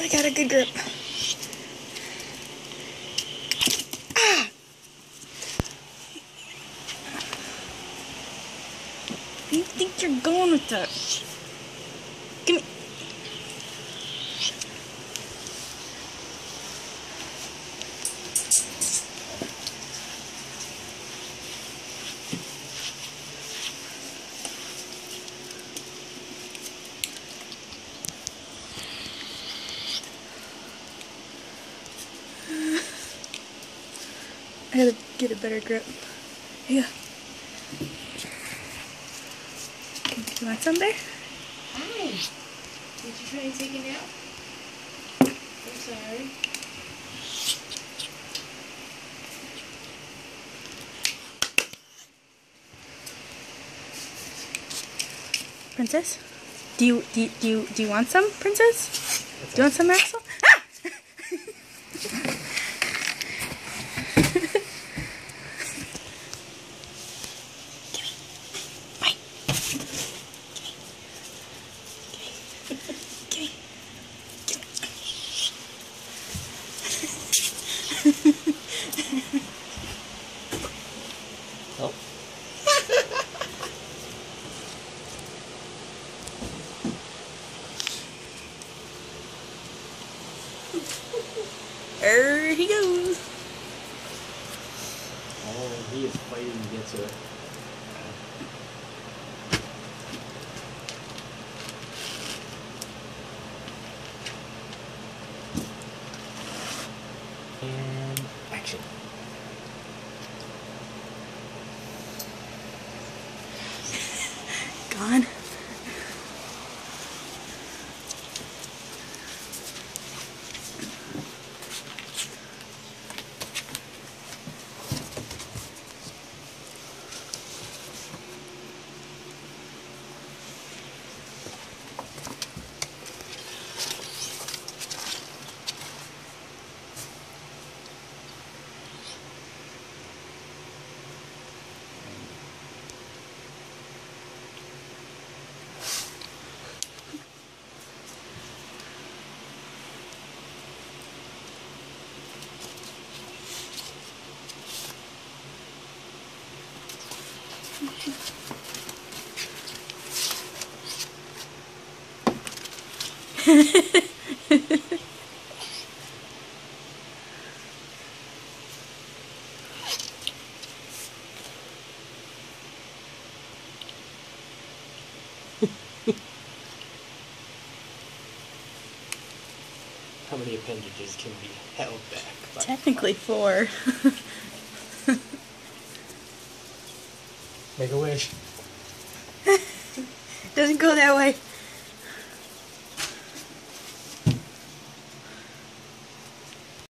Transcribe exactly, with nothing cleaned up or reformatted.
got a good grip. Ah! Where do you think you're going with that? Give me. I gotta get a better grip. Yeah. You want some there? Hi. Did you try and take a nap? I'm sorry. Princess? Do you do you, do you, do you want some, Princess? Do you want some, Axel? Ah! Oh. There he goes. Oh, he is fighting to get to it. And action. Gone. How many appendages can be held back? By Technically four. Make a wish. Doesn't go that way.